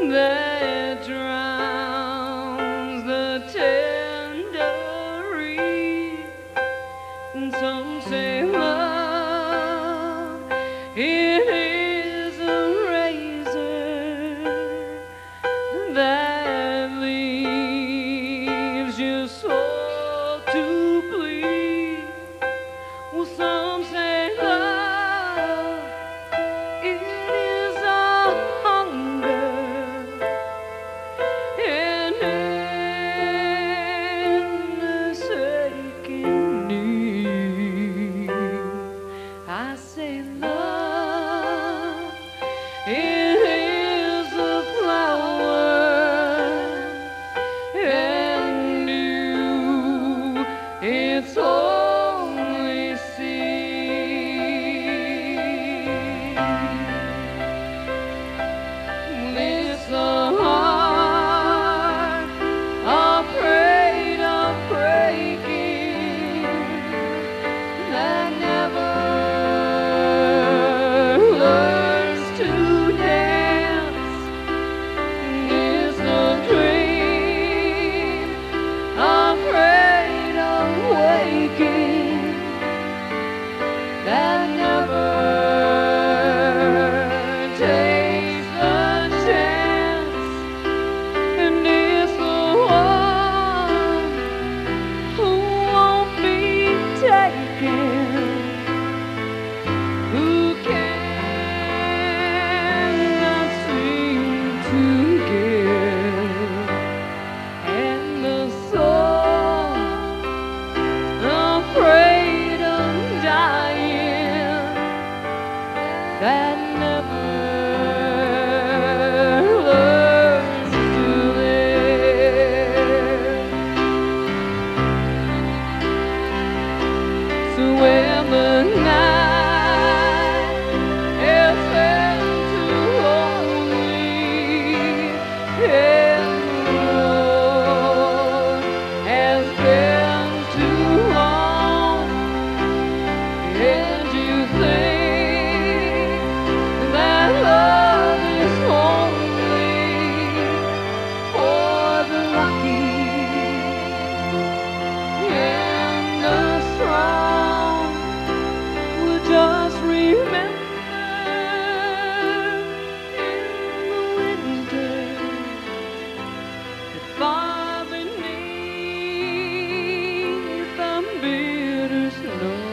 that drowns the tender reed. And some say love, it is a razor that leaves your soul to bleed. Well, some say love, it is a hunger, and endless aching need. I say love, it is a flower, and you, it's only seed. It's a heart afraid of breaking that never learns to dance. It's a dream afraid of waking that never takes the chance. And it's the one who won't be taken, who cannot seem to give, and the soul afraid of dying that never learns to live. So when the night is felt too lonely and the road has been too long, and you think that love is only for the lucky and the strong, will just remember in the winter that far beneath the bitter snow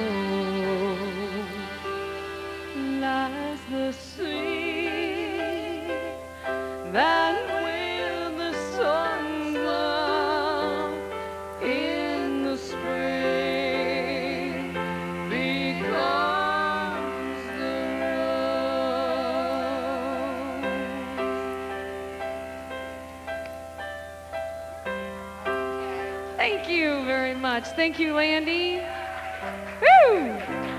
lies the sea that with the sun's love in the spring becomes the rose. Thank you very much. Thank you, Landy. Woo!